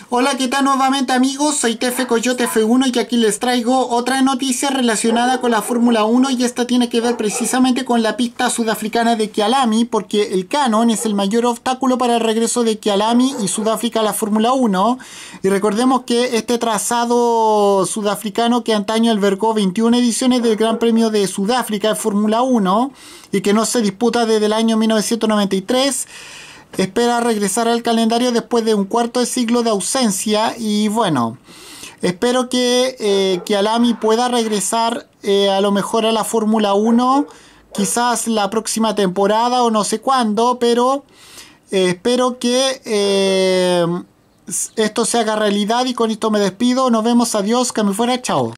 Hola, ¿qué tal nuevamente amigos? Soy Tefe Coyote F1 y aquí les traigo otra noticia relacionada con la Fórmula 1 y esta tiene que ver precisamente con la pista sudafricana de Kyalami porque el Canon es el mayor obstáculo para el regreso de Kyalami y Sudáfrica a la Fórmula 1 y recordemos que este trazado sudafricano que antaño albergó 21 ediciones del Gran Premio de Sudáfrica de Fórmula 1 y que no se disputa desde el año 1993 espera regresar al calendario después de un cuarto de siglo de ausencia y bueno, espero que Kyalami pueda regresar a lo mejor a la Fórmula 1, quizás la próxima temporada o no sé cuándo, pero espero que esto se haga realidad y con esto me despido, nos vemos, adiós, que me fuera, chao.